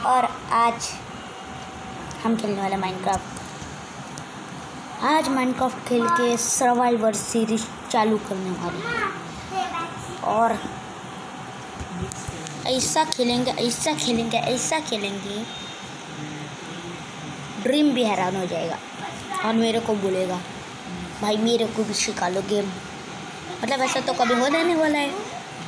और आज हम खेलने वाले माइनक्राफ्ट। आज माइनक्राफ्ट खेल के सर्वाइवर सीरीज चालू करने वाले हैं और ऐसा खेलेंगे ड्रीम भी हैरान हो जाएगा और मेरे को बोलेगा भाई मेरे को भी सिखा लो गेम। मतलब ऐसा तो कभी हो जाने वाला है।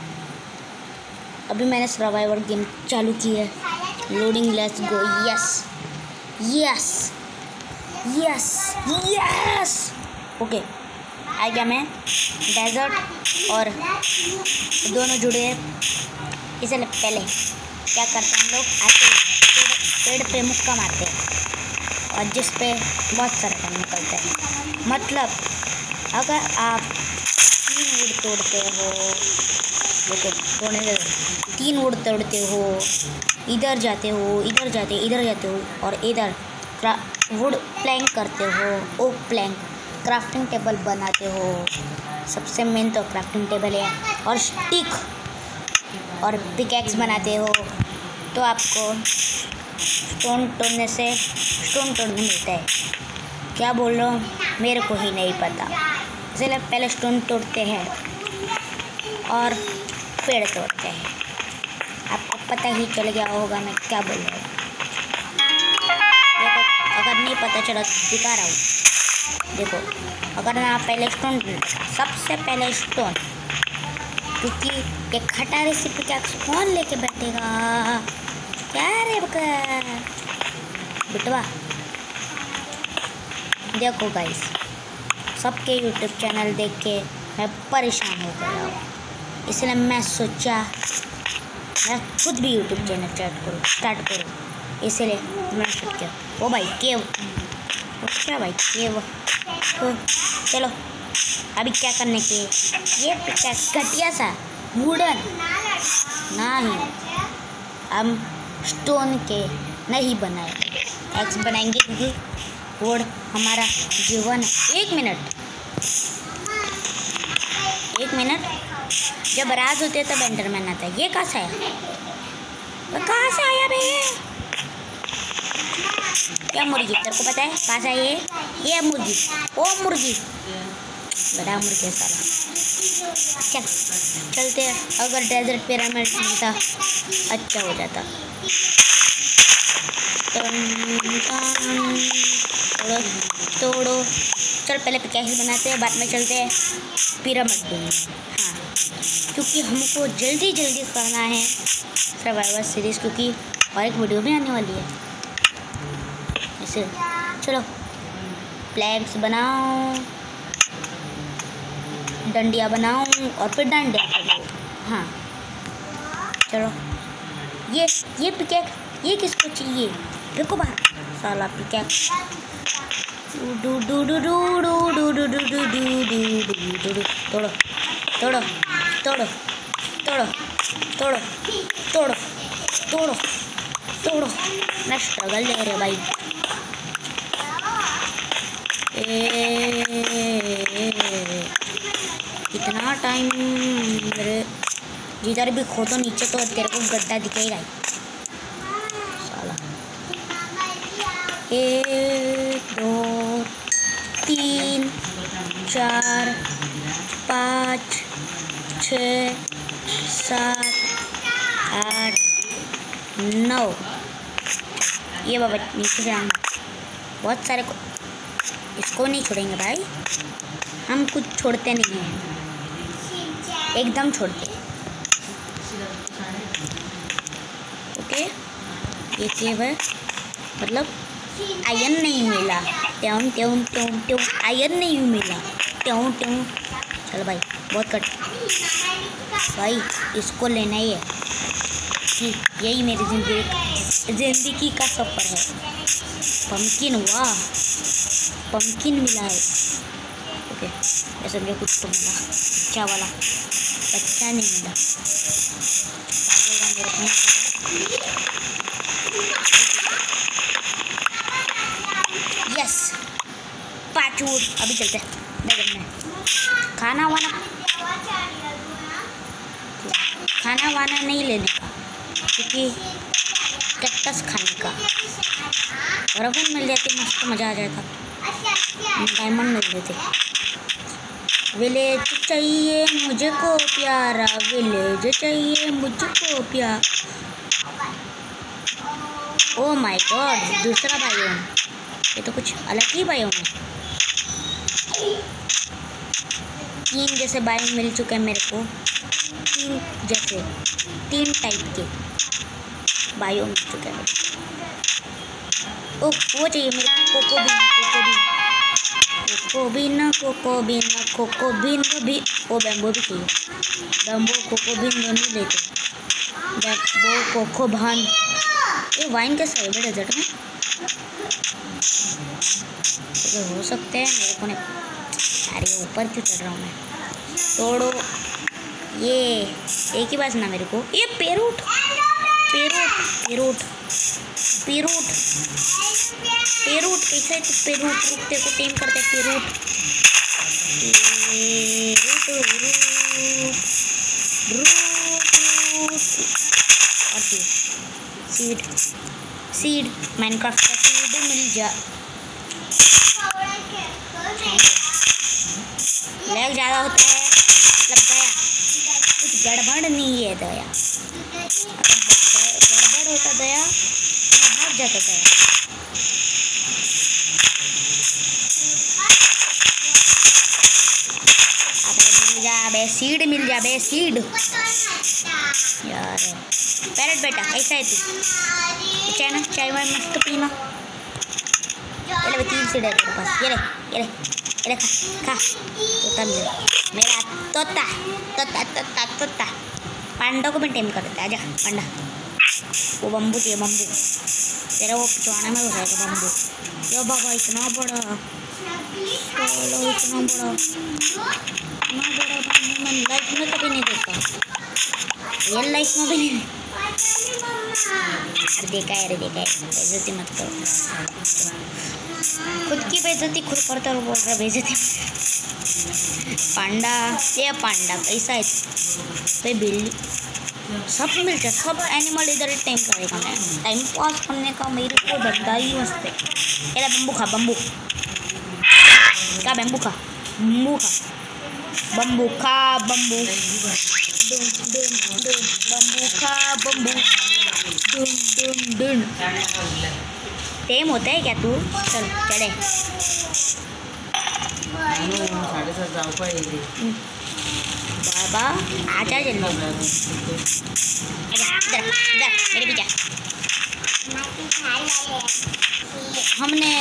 अभी मैंने सर्वाइवर गेम चालू की है। Loading, let's go. Yes yes yes yes okay, आ गया मैं। डेजर्ट और दोनों जुड़े हैं। इसलिए पहले क्या करते हैं हम लोग, आते पेड़ पे मुक्का मारते हैं और जिस पे बहुत सारे टाइम निकलते हैं। मतलब अगर आप 3 वुड तोड़ते हो, देखो तीन वुड तोड़ते हो, इधर जाते हो, इधर जाते हो और इधर वुड प्लैंक करते हो, ओक प्लैंक, क्राफ्टिंग टेबल बनाते हो। सबसे मेन तो क्राफ्टिंग टेबल है और स्टिक और पिकैक्स बनाते हो तो आपको स्टोन तोड़ने मिलता है। क्या बोल रहा हूँ, मेरे को ही नहीं पता। इसलिए पहले स्टोन तोड़ते हैं और पेड़ तोड़ते हैं। आपको पता ही चल गया होगा मैं क्या बोल रहा हूँ। देखो, अगर नहीं पता चला तो दिखा रहा हूँ। देखो, अगर मैं पहले स्टोन, सबसे पहले स्टोन, क्योंकि ये खटारे से पिकैक्स कौन लेके बैठेगा। क्या रे बिटवा। देखो गाइस, सबके यूट्यूब चैनल देख के मैं परेशान हो गया हूँ। इसलिए मैं सोचा मैं खुद भी यूट्यूब चैनल स्टार्ट करूँ। इसलिए मैंने सोच किया। ओ भाई केव, क्या भाई केव। तो चलो अभी क्या करने के, ये घटिया सा वुडन नहीं, हम स्टोन के नहीं बनाएंगे, एक्स बनाएंगे क्योंकि वुड हमारा जीवन। एक मिनट जब रात होते तब एंडरमैन आता है। ये कहाँ से आया भैया? क्या मुर्गी, तेरे को पता है कहाँ से आई है? ये मुर्गी, ओ मुर्गी, बड़ा मुर्गी है साला। चलते हैं। अगर डेजर्ट पिरामिड मिलता अच्छा हो जाता। तोड़ो चल, पहले पिकैक्स बनाते हैं, बाद में चलते हैं पिरामिड ढूंढने। हाँ, क्योंकि हमको जल्दी करना है सर्वाइवर सीरीज, क्योंकि और एक वीडियो भी आने वाली है। इसे चलो प्लैंक्स बनाओ, डंडिया बनाओ और फिर डंडिया करो। हाँ चलो, ये पिकैक्स, ये किसको चाहिए? देखो बाहर साला पिकैक्स। तोड़ो तोड़ो तोड़ो तोड़ो तोड़ो तोड़ो तोड़ो तोड़ो। मैं स्ट्रगल ले रहे भाई। इतना टाइम मेरे जिधर भी खोदो नीचे तो तेरे को गड्ढा दिखेगा ही साला। 1 2 3 4 5 6 7 8 9। ये बाबा नीचे से बहुत सारे को, इसको नहीं छोड़ेंगे भाई, हम कुछ छोड़ते नहीं हैं, एकदम छोड़ते। ओके, ये केव है, मतलब आयरन नहीं मिला, आयरन नहीं मिला। चलो भाई बहुत कट भाई, इसको लेना ही है कि यही मेरी जिंदगी का सफ़र है। पम्पकिन, वाह पम्पकिन मिला है। ओके, ऐसे मुझे कुछ तो मिला, क्या वाला बच्चा नहीं मिला। Yes 5 wood. अभी चलते हैं में खाना वाना नहीं लेने का, क्योंकि कैक्टस खाने का। रगन मिल जाती मस्त मज़ा आ जाएगा। डायमंड मिल जाते। विलेज चाहिए मुझको प्यारा, विलेज चाहिए मुझको प्यार। ओ माय गॉड, दूसरा बायोम। ये तो कुछ अलग ही बायोम है। 3 जैसे बायोम मिल चुके हैं मेरे को। 3 टाइप के बायोम मिल चुके हैं मेरे को। ओह वो चाहिए मेरे को, कोकोबीन भी। ओ बैम्बो भी चाहिए। बैम्बो कोकोबीन दोनों लेते। Bamboo cocoa bean. ये वाइन कैसा है मेरे डेजर्ट में? तो हो सकते हैं मेरे को नहीं। अरे ऊपर क्यों चढ़ रहा हूँ मैं? तोड़ो ये एक ही बात ना मेरे को। ये पेरूट कैसा है? तो पेरूट रुकते को टीम करते पेरूट। सीड माइनक्राफ्ट का सीड मिल जा। लैग ज़्यादा होता है मतलब दया कुछ गड़बड़ नहीं है। दया गड़बड़ होता दया भाग जाता दया। सीड मिल जा बे सीड। यार पैरट बेटा कैसा है तू? चाय ना चाय वाय मस्त पीना। ये ले 3 सीड है तेरे पास। ये ले खा तोता मेरा तोता। पांडा को भी टेम कर देता है। आजा पांडा। वो बम्बू चाहिए बम्बू। तेरा वो पिछवाड़े में हो जाएगा बम्बू। यो बाबा इतना बड़ा बम्बू मैं लाइफ में कभी नहीं देखा। रियल लाइफ में भी नहीं। देखा है बेइज्जती मत करो। खुद की बेइज्जती खुद करता और बोल रहा बेइज्जती। पांडा ये पांडा कैसा है? भाई बिल्ली सब मिलता है। सब एनिमल इधर टाइम करेगा। मैं टाइम पास करने का मेरे को धंधा ही मस्त है। ये बम्बू खा बम्बू का बम्बू खा बम्बू खा बम्बू बम्बू खा बम्बू टेम होता है क्या तू? चल चले बाबा आजा जल्दी। इधर मेरे पीछे। हमने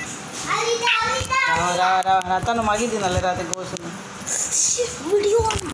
राता मागिದ್ದೀನಲ್ಲ ರಾತ್ರಿ ಗೋಸು ವಿಡಿಯೋ